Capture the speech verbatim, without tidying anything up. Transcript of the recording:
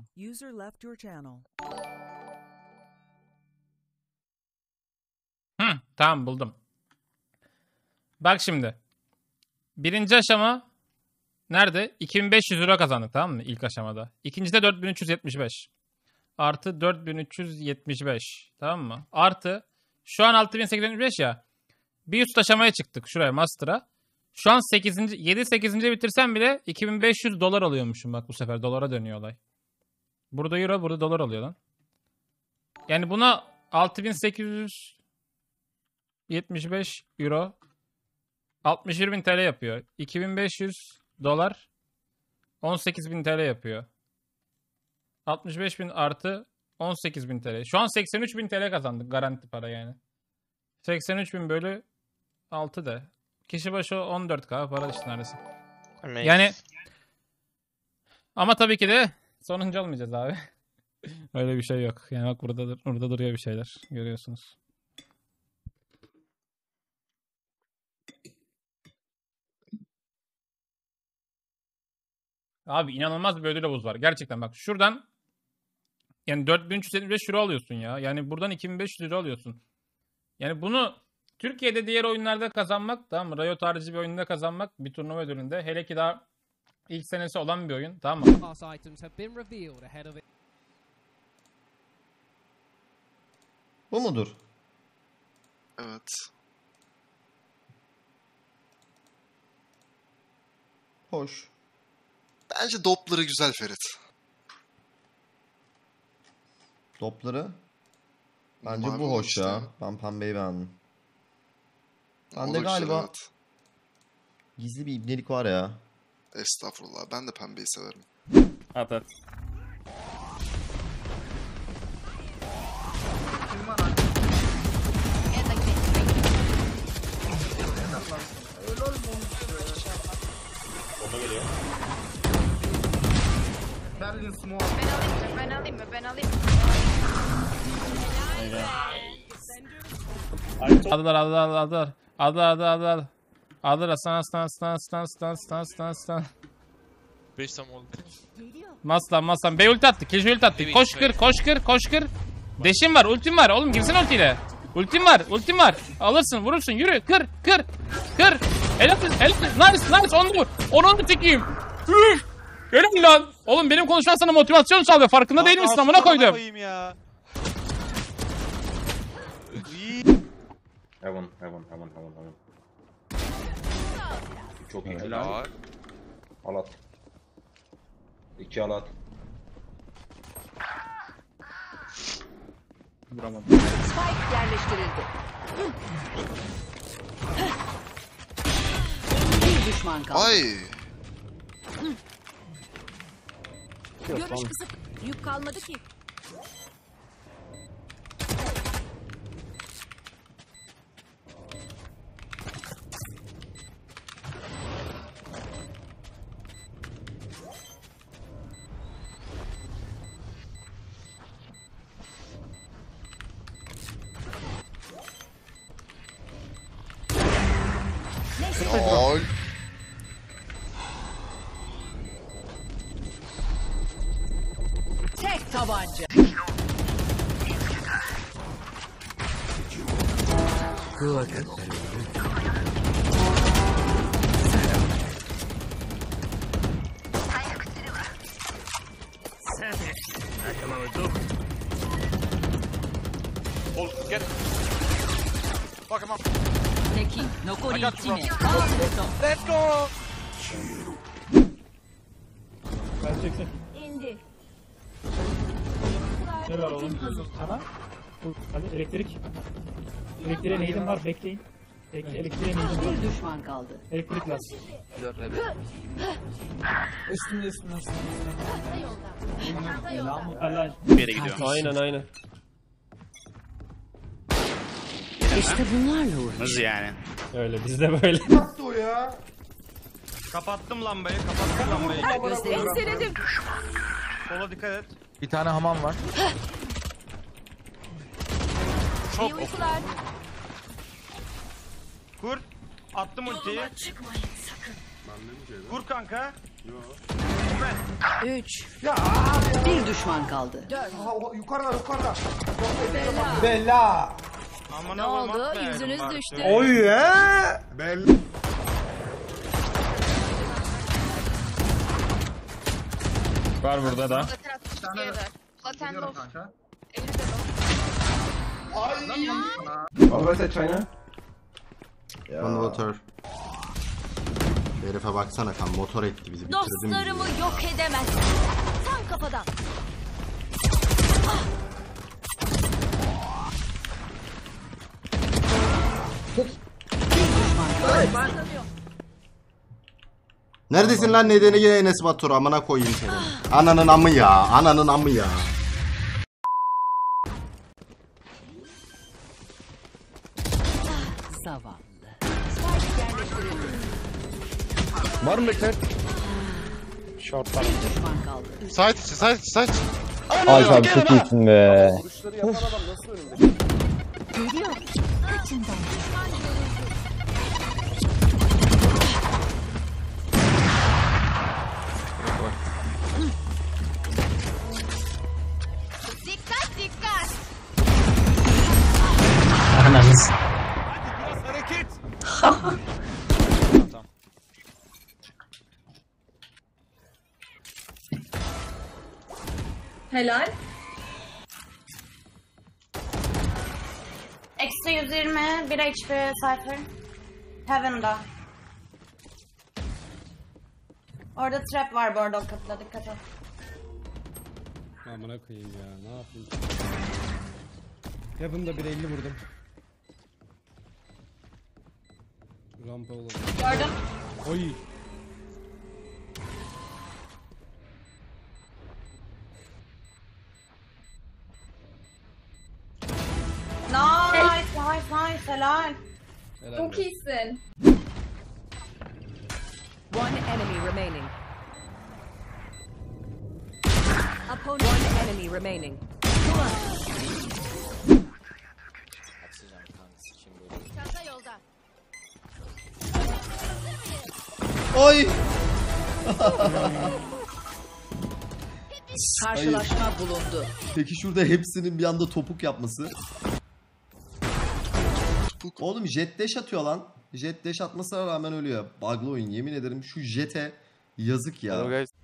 User left your channel. Hı, tamam buldum. Bak şimdi. Birinci aşama nerede? iki bin beş yüz euro kazandık, tamam mı? İlk aşamada. İkincide dört bin üç yüz yetmiş beş. Artı dört bin üç yüz yetmiş beş. Tamam mı? Artı şu an altı bin sekiz yüz yetmiş beş ya. Bir üst aşamaya çıktık şuraya master'a. Şu an sekizinci yedi sekizinci bitirsem bile iki bin beş yüz dolar alıyormuşum, bak bu sefer dolara dönüyor olay. Burada euro, burada dolar alıyor lan. Yani buna altı bin sekiz yüz yetmiş beş euro altmış bir bin T L yapıyor. iki bin beş yüz dolar on sekiz bin T L yapıyor. altmış beş bin artı on sekiz bin T L. Şu an seksen üç bin T L kazandık garanti para yani. seksen üç bin bölü altı de. Kişi başı on dört K para işte neredeyse. Amazing. Yani ama tabii ki de sonuncu olmayacağız abi. Öyle bir şey yok. Yani bak burada, burada duruyor bir şeyler. Görüyorsunuz. Abi inanılmaz bir ödül havuzu var. Gerçekten bak şuradan yani dört bin üç yüz yetmiş beş euro alıyorsun ya. Yani buradan iki bin beş yüz euro alıyorsun. Yani bunu Türkiye'de diğer oyunlarda kazanmak, tamam mı? Riot harici bir oyunda kazanmak bir turnuva ödülünde. Hele ki daha ilk senesi olan bir oyun, tamam mı? Bu mudur? Evet. Hoş. Bence Doppler'ı güzel Ferit. Topları. Bence Mavi bu hoş işte. ya. Ben pembeyi beğendim. O Bende da güzel, galiba evet. gizli bir ibnelik var ya. Estağfurullah. Ben de pembeyi severim. At at. Bomba geliyor. Berlin Smoke. Ben alayım mı? Ben alayım mı? Ben alayım mı? Aldılar aldılar aldılar. Aldılar aldılar aldılar. Aldılar aslan aslan aslan aslan aslan aslan aslan aslan. beş tam oldu. Maslan maslan. Bey ulti attı. Keşke ulti attı. Koş kır koş kır koş kır. Deşim var, ultim var. Oğlum girsin ultiyle. Ultim var, ultim var. Alırsın, vurursun. Yürü. Kır, kır, kır. Helal, helal. Nice, nice. Onu vur. Onu da tekeyim. Üf. Helal lan. Oğlum benim konuşmam sana motivasyon sağlıyor. Farkında değil misin? Amına koydum. Ya. Heaven, heaven, heaven, heaven, heaven. Çok iyi. Helal. Alat. İki alat. Vuramadım. Spike yerleştirildi. Bir düşman kaldı. Ay. Görüş kısıt. Yük kalmadı ki. Lol. Tek tabanca. Ol gel. Bak ama. Tekin. Nokori ikine. Let's go. İndi. Ne var oğlum? Sana? Hadi elektrik. Elektriğe neydim var? Bekleyin. Bekle, elektriğe neydim var? Bir düşman kaldı. Elektrik lazım. Üstümde üstümde üstümde. Allah. Bir yere gidiyor. Aynen aynen. İşte bunlarla uğraş. Nasıl yani? Öyle bizde böyle. Nasıl o ya? Kapattım lambayı, kapattım lambayı. Gözlerini seredim. Sola dikkat et. Bir tane hamam var. İyi uykular. Kur. Attım ultiyi. Kur kanka. Yok. Üç. Bir düşman kaldı. Aha, o- yukarıda yukarıda. Bela. Bella. Aman Ne Allah'ım, oldu? atmayaydım Yüzünüz bari. düştü. Oy ya. Var burada da. Geliyorum kanka. Overside China. One water. Şu herife baksana kan motor etti bizi bitirdi mi? Dostlarımı yok edemezsin. Tam kafadan. Neredesin lan nedeni yine Enes Batur amına koyayım seni. Ananın amı ya ananın amı ya. Zavallı. Var mı bekler? Bir düşman kaldı. Side içi, side içi, side içi. Ay abi çok iyisin be. Vuruşları yapan adam nasıl önümde? Dikkat dikkat. Ananız. Helal. Eksi yüz yirmi, bir H P Cypher. Heaven'da. Orada trap var bu arada o kapıda, dikkat et. Amına koyayım ya ne yapayım. Heaven'da bir elli vurdum. Rampa olalım. Gördüm. Oy. Nice, nice, nice, helal. Çok iyisin. One enemy remaining. Opponent. One enemy remaining. Çanta yolda. Oy. Karşılaşma bulundu. Peki şurada hepsinin bir anda topuk yapması. Oğlum jet dash atıyor lan. Jet dash atmasına rağmen ölüyor. Bug'lı oyun yemin ederim şu jet'e yazık ya.